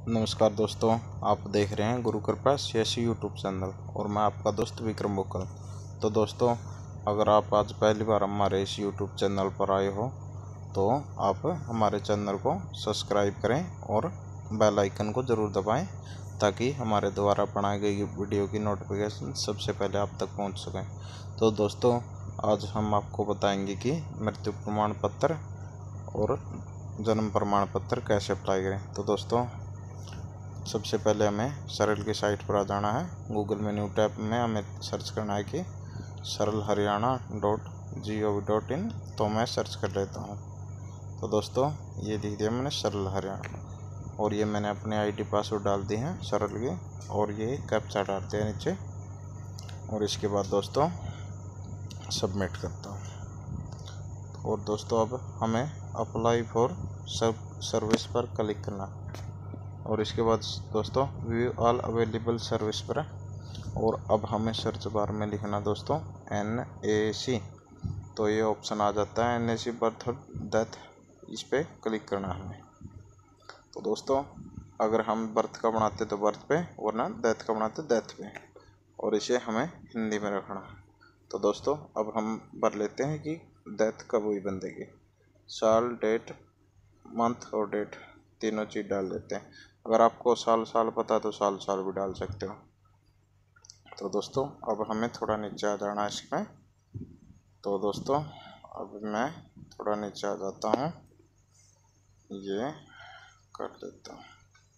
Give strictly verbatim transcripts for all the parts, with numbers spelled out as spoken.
नमस्कार दोस्तों, आप देख रहे हैं गुरु कृपा सीएससी यूट्यूब चैनल और मैं आपका दोस्त विक्रम बुक्कल। तो दोस्तों, अगर आप आज पहली बार हमारे इस यूट्यूब चैनल पर आए हो तो आप हमारे चैनल को सब्सक्राइब करें और बेल आइकन को ज़रूर दबाएं ताकि हमारे द्वारा बनाई गई वीडियो की नोटिफिकेशन सबसे पहले आप तक पहुंच सकें। तो दोस्तों, आज हम आपको बताएंगे कि मृत्यु प्रमाण पत्र और जन्म प्रमाण पत्र कैसे अप्लाई करें। तो दोस्तों, सबसे पहले हमें सरल की साइट पर आ जाना है। गूगल मेन्यू टैब में हमें सर्च करना है कि Saral Haryana dot G O V dot in. तो मैं सर्च कर लेता हूँ। तो दोस्तों, ये लिख दिया मैंने सरल हरियाणा और ये मैंने अपने आईडी पासवर्ड डाल दी है सरल की और ये कैप्चा डाल दिया नीचे। और इसके बाद दोस्तों सबमिट करता हूँ। और दोस्तों, अब हमें अप्लाई फॉर सब सर्विस पर क्लिक करना और इसके बाद दोस्तों व्यू ऑल अवेलेबल सर्विस पर। और अब हमें सर्च बार में लिखना दोस्तों एन ए सी। तो ये ऑप्शन आ जाता है एन ए सी बर्थ और डेथ, इस पर क्लिक करना है हमें। तो दोस्तों, अगर हम बर्थ का बनाते तो बर्थ पे वरना डेथ का बनाते डेथ पे, और इसे हमें हिंदी में रखना है। तो दोस्तों, अब हम भर लेते हैं कि डेथ कब हुई बंदे की। साल, डेट, मंथ और डेट तीनों चीज़ डाल देते हैं। अगर आपको साल साल पता तो साल साल भी डाल सकते हो। तो दोस्तों, अब हमें थोड़ा नीचे आ जाना है इसमें। तो दोस्तों, अब मैं थोड़ा नीचे आ जाता हूँ, ये कर देता हूँ।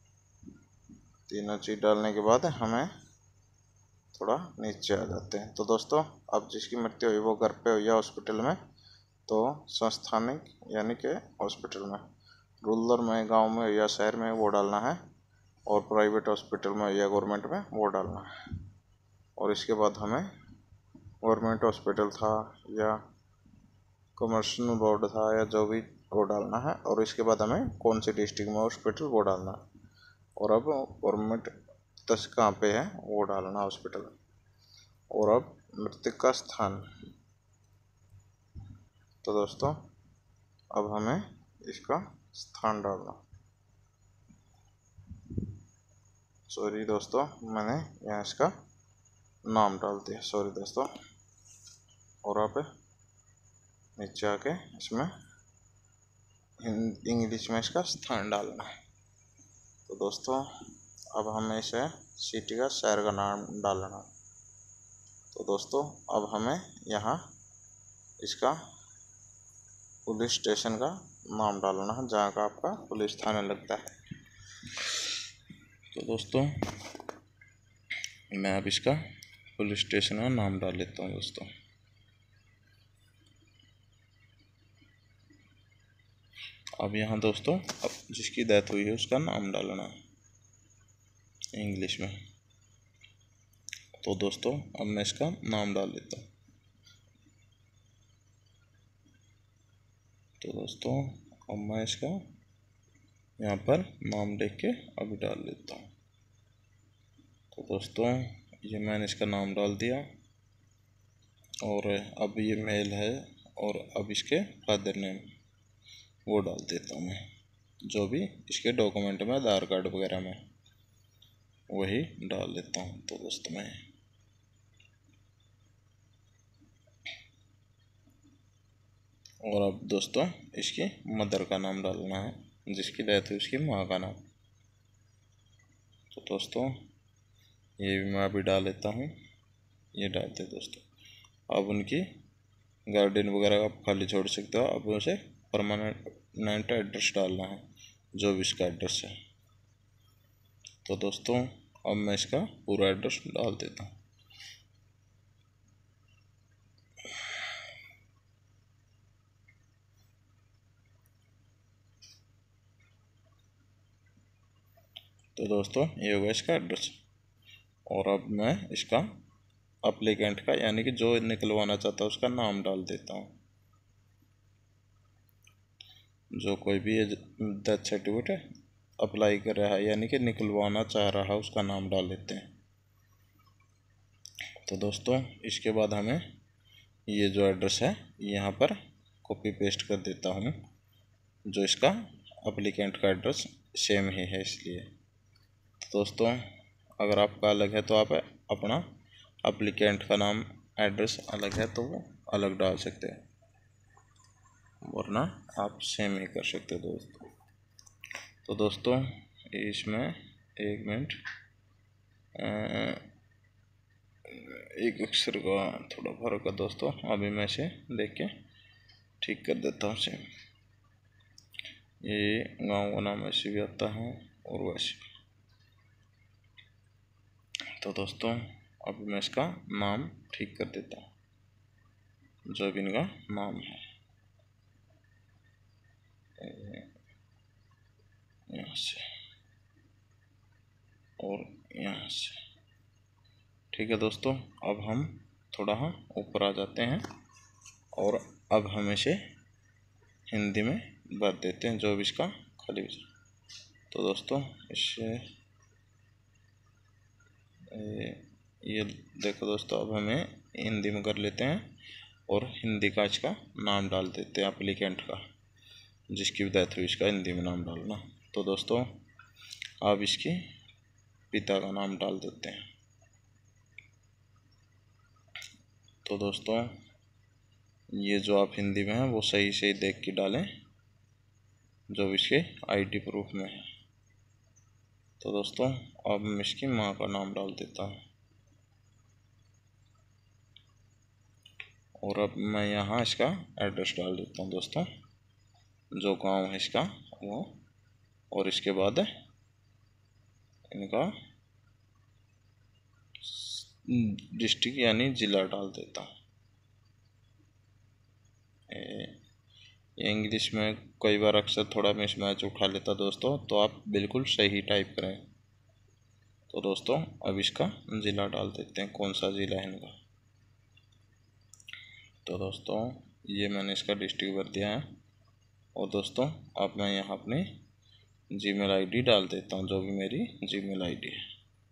तीनों चीज़ डालने के बाद हमें थोड़ा नीचे आ जाते हैं। तो दोस्तों, अब जिसकी मृत्यु हुई वो घर पे हुई या हॉस्पिटल में, तो संस्थानिक यानी कि हॉस्पिटल में, रूरल में, गांव में या शहर में वो डालना है, और प्राइवेट हॉस्पिटल में या गवर्नमेंट में वो डालना है। और इसके बाद हमें गवर्नमेंट हॉस्पिटल था या कमर्शियल बोर्ड था या जो भी वो डालना है। और इसके बाद हमें कौन सी डिस्ट्रिक्ट में हॉस्पिटल वो डालना है। और अब गवर्नमेंट दस कहाँ पे है वो डालना हॉस्पिटल। और अब मृतक का स्थान। तो दोस्तों, अब हमें इसका स्थान डालना। सॉरी दोस्तों, मैंने यहाँ इसका नाम डाल दिया, सॉरी दोस्तों। और अब नीचे आके इसमें इंग्लिश में इसका स्थान डालना है। तो दोस्तों, अब हमें इसे सिटी का, शहर का नाम डालना। तो दोस्तों, अब हमें यहाँ इसका पुलिस स्टेशन का नाम डालना है जहाँ का आपका पुलिस थाना लगता है। तो दोस्तों, मैं अब इसका पुलिस स्टेशन का नाम डाल लेता हूँ दोस्तों। अब यहाँ दोस्तों, अब जिसकी डेथ हुई है उसका नाम डालना है इंग्लिश में। तो दोस्तों, अब मैं इसका नाम डाल लेता हूँ। तो दोस्तों, अब मैं इसका यहाँ पर नाम लिख के अभी डाल लेता हूँ। तो दोस्तों, ये मैंने इसका नाम डाल दिया और अब ये मेल है। और अब इसके फादर नेम वो डाल देता हूँ मैं, जो भी इसके डॉक्यूमेंट में, आधार कार्ड वगैरह में वही डाल देता हूँ। तो दोस्तों, मैं और अब दोस्तों इसकी मदर का नाम डालना है, जिसकी डेथ हुई उसकी माँ का नाम। तो दोस्तों, ये भी मैं अभी डाल लेता हूँ, ये डालते दोस्तों। अब उनकी गार्डियन वगैरह आप खाली छोड़ सकते हो। अब उसे परमानेंट एड्रेस डालना है, जो भी इसका एड्रेस है। तो दोस्तों, अब मैं इसका पूरा एड्रेस डाल देता हूँ। तो दोस्तों, ये होगा इसका एड्रेस। और अब मैं इसका अप्लीकेंट का यानी कि जो निकलवाना चाहता है उसका नाम डाल देता हूँ। जो कोई भी डेथ सर्टिफिकेट अप्लाई कर रहा है यानी कि निकलवाना चाह रहा है उसका नाम डाल लेते हैं। तो दोस्तों, इसके बाद हमें ये जो एड्रेस है यहाँ पर कॉपी पेस्ट कर देता हूँ, जो इसका अप्लीकेंट का एड्रेस सेम ही है इसलिए। तो दोस्तों अगर आपका अलग है तो आप अपना एप्लीकेंट का नाम एड्रेस अलग है तो वो अलग डाल सकते हैं, वरना आप सेम ही कर सकते हो दोस्तों। तो दोस्तों इसमें एक मिनट एक अक्षर का थोड़ा फर्क है दोस्तों, अभी मैं इसे देख के ठीक कर देता हूँ सेम। ये गांव का नाम ऐसे भी आता है और वैसे भी। तो दोस्तों अभी मैं इसका नाम ठीक कर देता हूँ, जो भी इनका नाम है यहाँ से और यहाँ से। ठीक है दोस्तों, अब हम थोड़ा ऊपर आ जाते हैं और अब हम इसे हिंदी में भर देते हैं, जो भी इसका खाली बचा। तो दोस्तों इससे ये देखो दोस्तों, अब हमें हिंदी में कर लेते हैं और हिंदी का इसका नाम डाल देते हैं, एप्लीकेंट का जिसकी भी डेथ हुई इसका हिंदी में नाम डालना। तो दोस्तों अब इसके पिता का नाम डाल देते हैं। तो दोस्तों ये जो आप हिंदी में है वो सही से देख के डालें, जो इसके आईडी प्रूफ में है। तो दोस्तों अब मैं इसकी माँ का नाम डाल देता हूँ और अब मैं यहाँ इसका एड्रेस डाल देता हूँ दोस्तों, जो गांव है इसका वो, और इसके बाद इनका डिस्ट्रिक्ट यानी ज़िला डाल देता हूँ। इंग्लिश में कई बार अक्सर थोड़ा मिसमैच उठा लेता दोस्तों, तो आप बिल्कुल सही टाइप करें। तो दोस्तों अब इसका ज़िला डाल देते हैं, कौन सा ज़िला है इनका। तो दोस्तों ये मैंने इसका डिस्ट्रिक्ट भर दिया है और दोस्तों अब मैं यहाँ अपनी जीमेल आईडी डाल देता हूँ, जो भी मेरी जीमेल आईडी है।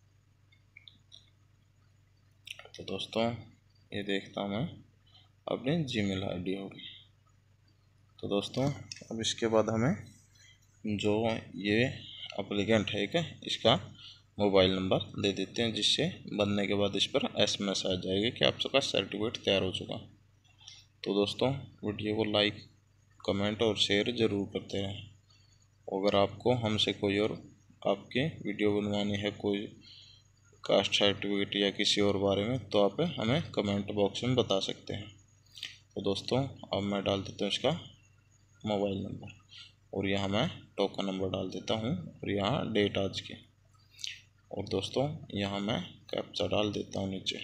तो दोस्तों ये देखता हूँ मैं अपनी जीमेल आईडी होगी। तो दोस्तों अब इसके बाद हमें जो ये एप्लीकेंट है क्या, इसका मोबाइल नंबर दे देते हैं, जिससे बनने के बाद इस पर एसएमएस आ जाएगा कि आपका सर्टिफिकेट तैयार हो चुका। तो दोस्तों वीडियो को लाइक कमेंट और शेयर ज़रूर करते रहें। अगर आपको हमसे कोई और आपकी वीडियो बनवानी है, कोई कास्ट सर्टिफिकेट या किसी और बारे में, तो आप हमें कमेंट बॉक्स में बता सकते हैं। तो दोस्तों अब मैं डाल देता हूँ इसका मोबाइल नंबर और यहाँ मैं टोकन नंबर डाल देता हूँ और यहाँ डेट आज की, और दोस्तों यहाँ मैं कैप्चा डाल देता हूँ नीचे।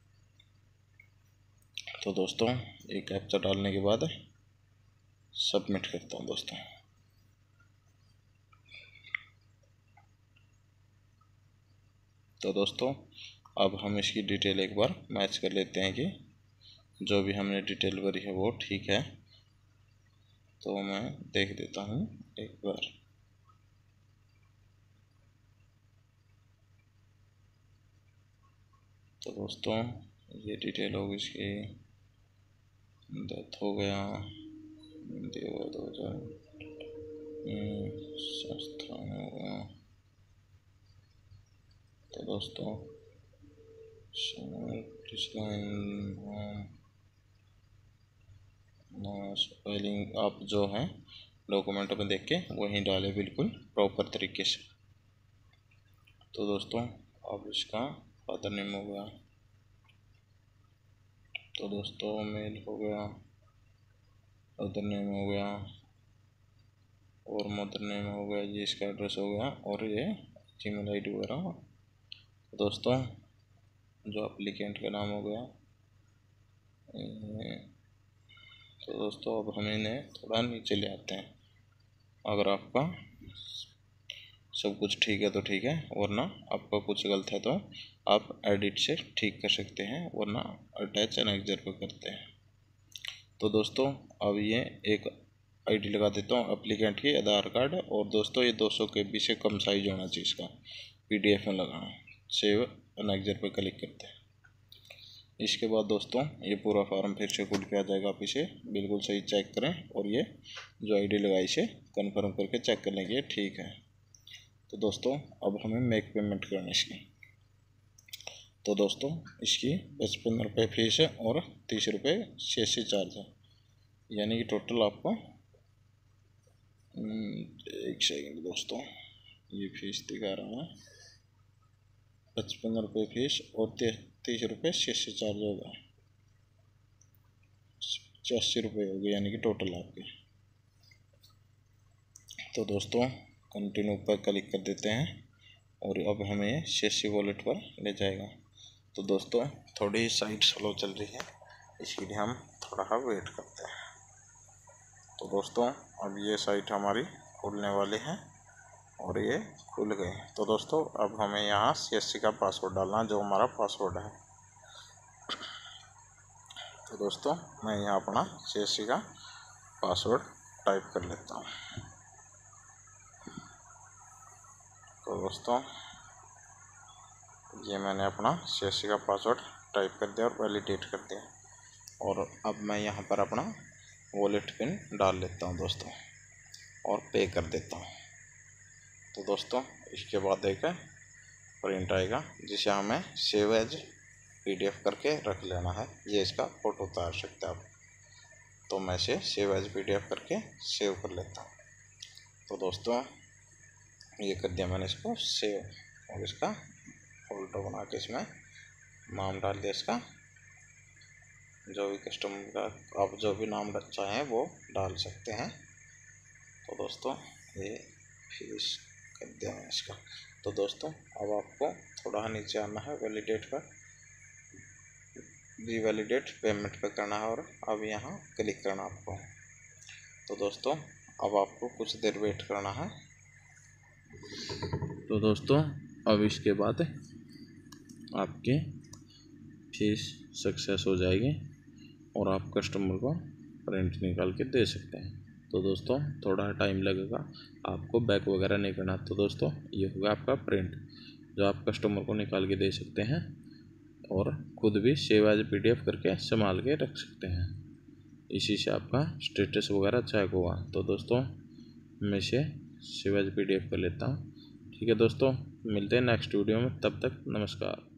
तो दोस्तों ये कैप्चा डालने के बाद सबमिट करता हूँ दोस्तों। तो दोस्तों अब हम इसकी डिटेल एक बार मैच कर लेते हैं कि जो भी हमने डिटेल भरी है वो ठीक है। तो मैं देख देता हूँ एक बार। तो दोस्तों ये डिटेल होगी इसकी, डेथ हो गया दो हज़ार संस्थान हो गया। तो दोस्तों स्पेलिंग आप जो है डॉक्यूमेंट में देख के वहीं डालें बिल्कुल प्रॉपर तरीके से। तो दोस्तों अब इसका फादर नेम हो गया, तो दोस्तों मेल हो गया, फादर नेम हो गया और मदर नेम हो गया, ये इसका एड्रेस हो गया और ये जीमेल आईडी वगैरह। दोस्तों जो एप्लीकेंट का नाम हो गया। तो दोस्तों अब हम इन्हें थोड़ा नीचे ले आते हैं। अगर आपका सब कुछ ठीक है तो ठीक है, वरना आपका कुछ गलत है तो आप एडिट से ठीक कर सकते हैं, वरना अटैच एनेक्जर पर करते हैं। तो दोस्तों अब ये एक आईडी लगा देता हूँ एप्लीकेंट की, आधार कार्ड, और दोस्तों ये दो सौ के बी से कम साइज होना चाहिए इसका, पीडीएफ में लगाना। सेव एनेक्जर पर क्लिक करते हैं। इसके बाद दोस्तों ये पूरा फॉर्म फिर से खुल के आ जाएगा, आप इसे बिल्कुल सही चेक करें और ये जो आईडी लगाई इसे कन्फर्म करके चेक कर लेंगे ठीक है। तो दोस्तों अब हमें मेक पेमेंट करनी है इसकी। तो दोस्तों इसकी पचपन रुपये फीस है और तीस रुपये सीएससी चार्ज है, यानी कि टोटल आपको एक सेकंड दोस्तों, ये फीस दिखा रहा है पचपन रुपये फीस और तीस रुपये सीएससी चार्ज होगा, पचासी रुपये हो गए यानी कि टोटल आपके। तो दोस्तों कंटिन्यू पर क्लिक कर देते हैं और अब हमें सीएससी वॉलेट पर ले जाएगा। तो दोस्तों थोड़ी साइट स्लो चल रही है, इसके लिए हम थोड़ा सा वेट करते हैं। तो दोस्तों अब ये साइट हमारी खुलने वाली है और ये खुल गई। तो दोस्तों अब हमें यहाँ सीएससी का पासवर्ड डालना, जो हमारा पासवर्ड है। तो दोस्तों मैं यहाँ अपना सीएससी का पासवर्ड टाइप कर लेता हूँ। तो दोस्तों ये मैंने अपना सीएससी का पासवर्ड टाइप कर दिया और वैलिडेट कर दिया, और अब मैं यहाँ पर अपना वॉलेट पिन डाल लेता हूँ दोस्तों और पे कर देता हूँ। तो दोस्तों इसके बाद एक प्रिंट आएगा जिसे हमें सेव एज पीडीएफ करके रख लेना है। ये इसका फ़ोटो उतार सकते हैं आप। तो मैं इसे सेव एज पीडीएफ करके सेव कर लेता हूँ। तो दोस्तों ये कर दिया मैंने इसको सेव, और इसका फोल्डर बना के इसमें नाम डाल दिया इसका, जो भी कस्टमर का आप जो भी नाम चाहें वो डाल सकते हैं। तो दोस्तों ये फीस कर दिया मैंने इसका। तो दोस्तों अब आपको थोड़ा नीचे आना है, वैलिडेट पर वी वैलिडेट पेमेंट पे करना है और अब यहाँ क्लिक करना आपको। तो दोस्तों अब आपको कुछ देर वेट करना है। तो दोस्तों अब इसके बाद आपके फीस सक्सेस हो जाएगी और आप कस्टमर को प्रिंट निकाल के दे सकते हैं। तो दोस्तों थोड़ा टाइम लगेगा, आपको बैक वगैरह नहीं करना। तो दोस्तों ये होगा आपका प्रिंट, जो आप कस्टमर को निकाल के दे सकते हैं और खुद भी सेव एज पीडीएफ करके संभाल के रख सकते हैं। इसी से आपका स्टेटस वगैरह चेक होगा। तो दोस्तों मैं इसे सेव एज पीडीएफ कर लेता हूँ। ठीक है दोस्तों, मिलते हैं नेक्स्ट वीडियो में, तब तक नमस्कार।